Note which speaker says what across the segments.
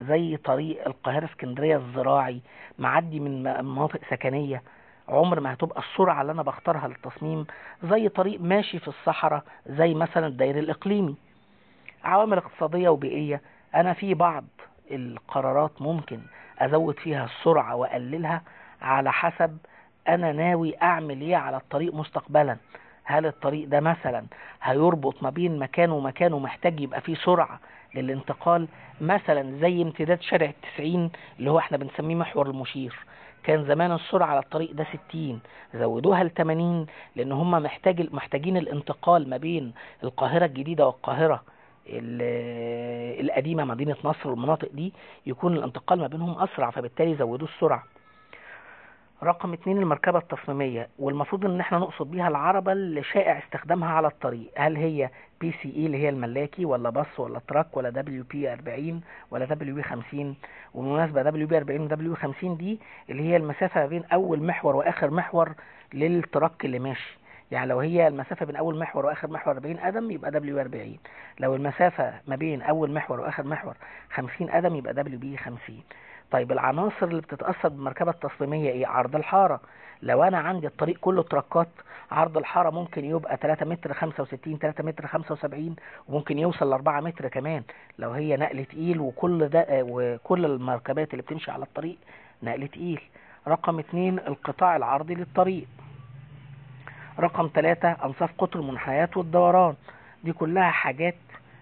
Speaker 1: زي طريق القاهرة اسكندرية الزراعي معدي من مناطق سكنية، عمر ما هتبقى السرعة اللي انا بختارها للتصميم زي طريق ماشي في الصحراء زي مثلا الدائري الاقليمي. عوامل اقتصادية وبيئية، انا في بعض القرارات ممكن ازود فيها السرعة واقللها على حسب انا ناوي اعمل ايه على الطريق مستقبلا. هل الطريق ده مثلا هيربط ما بين مكان ومكان ومحتاج يبقى فيه سرعة للانتقال، مثلا زي امتداد شارع التسعين اللي هو احنا بنسميه محور المشير. كان زمان السرعة على الطريق ده 60، زودوها ل 80 لان هم محتاجين الانتقال ما بين القاهرة الجديدة والقاهرة القديمة مدينة نصر والمناطق دي، يكون الانتقال ما بينهم أسرع، فبالتالي زودوا السرعة. رقم اتنين المركبة التصميمية، والمفروض ان احنا نقصد بيها العربة اللي شائع استخدامها على الطريق. هل هي بي سي اي اللي هي الملاكي، ولا باص، ولا تراك، ولا دبليو بي 40، ولا دبليو بي 50؟ وبالمناسبة دبليو بي 40 ودبليو 50 دي اللي هي المسافة ما بين اول محور واخر محور للتراك اللي ماشي. يعني لو هي المسافة بين أول محور وآخر محور 40 قدم يبقى دبليو 40، لو المسافة ما بين أول محور وآخر محور 50 قدم يبقى دبليو بي 50. طيب العناصر اللي بتتأثر بالمركبة التصميمية ايه؟ عرض الحارة. لو انا عندي الطريق كله تركات، عرض الحارة ممكن يبقى 3 متر 65، 3 متر 75، وممكن يوصل ل 4 متر كمان لو هي نقل تقيل، وكل ده وكل المركبات اللي بتمشي على الطريق نقل تقيل. رقم اتنين القطاع العرضي للطريق. رقم ثلاثة أنصاف قطر المنحنيات والدوران. دي كلها حاجات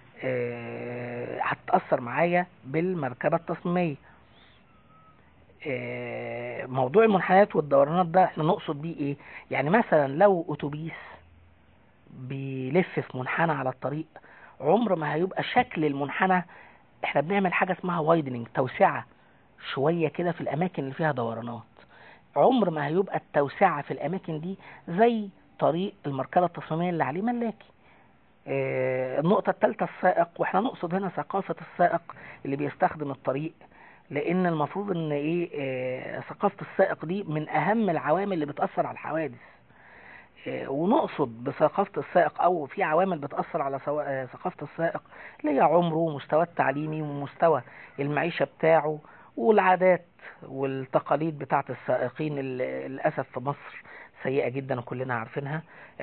Speaker 1: هتأثر معايا بالمركبة التصميمية. موضوع المنحنيات والدورانات ده احنا نقصد بيه ايه؟ يعني مثلا لو اتوبيس بيلف في منحنى على الطريق، عمر ما هيبقى شكل المنحنى، احنا بنعمل حاجة اسمها وايدنينج، توسعة شوية كده في الاماكن اللي فيها دورانات. عمر ما هيبقى التوسعة في الاماكن دي زي طريق المركبة التصميمية اللي عليه ملاكي. النقطة الثالثة السائق، واحنا نقصد هنا ثقافة السائق اللي بيستخدم الطريق، لان المفروض ان ايه ثقافة السائق دي من اهم العوامل اللي بتأثر على الحوادث. ونقصد بثقافة السائق او في عوامل بتأثر على ثقافة السائق اللي هي عمره ومستواه التعليمي ومستوى المعيشة بتاعه والعادات والتقاليد بتاعت السائقين اللي للأسف في مصر سيئة جدا وكلنا عارفينها.